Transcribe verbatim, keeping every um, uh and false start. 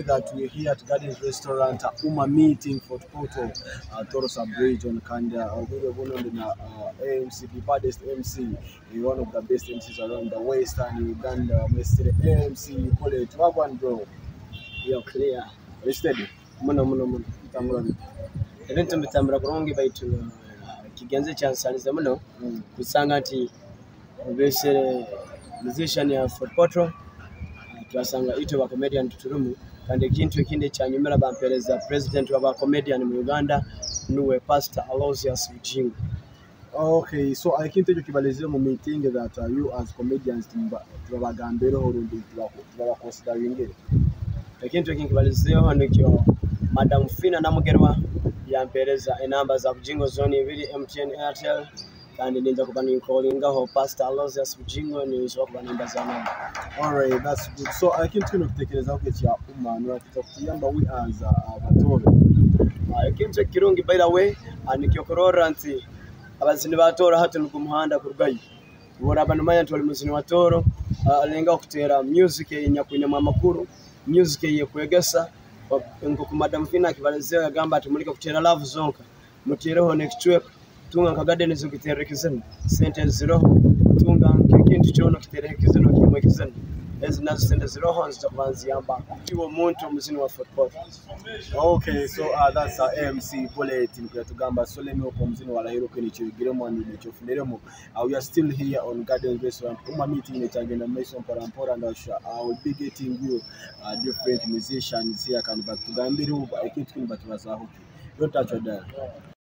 that we're here at Gardens Restaurant, uh, Uma meeting for Poto, uh, Torosa Bridge on Kanda, uh, A M C, the baddest M C, one of the best M Cs around the Western Uganda, Mister A M C, you call it Wagwan, bro. You're clear. Are steady? Muno muno muno. Tamura. Evento mitambura kurongi baitu kigenze chansaliza muno kusanga ati obesere musician ya Fort Portal twasanga ito ba comedian tuturumu kandi ekintu ekinde kyanyumira bampereza president wa ba comedian mu Uganda nuwe Pastor Aloysius Bujingo. Okay, so I can tell you kibalizire mu meeting that uh, you as comedians tubagambero orundi tubakonsideringe. Ekintu ekinkibalizireho hano kyo Madam Fina namugerwa yampereza enamba za Bujingo zone ibiri M T N Airtel kandi ninja kubani callinga ho Pastor Aloysius Bujingo ni zo kubani namba za namba. All right, that's good. So I can tell you kutekereza ko kya Uma no tukiyamba we as abatoro. Ekintu kirungi by the way anikiyokorora nti abazini batora hatu n'kumuhanda kurgayi bora abantu manya ntoli muzini watoro alenga okutera music yenyakunya mu makuru music ye kwegesa ngo ku Madam Fina kibalizeo yagamba ati mulika kutera love zonka mutireho next week tunga kagadeni zo kiterekizana sentence zero tunga kintu cyono kiterekizana kimwe kizana ezi nazo sente zero honds zabanzi yamba iwo muntu muzini wa football. Okay, so uh, that's our A M C bullet in Kutugamba so let me open muzini wa lahiro kwenye chigiremo and nicho funeremo. Uh, we are still here on Garden Restaurant. Uma meeting netagenda Mason Parampora and I will be getting you uh, different musicians here kan batugambira uba ikintu kintu batubazaho. Don't touch your dial.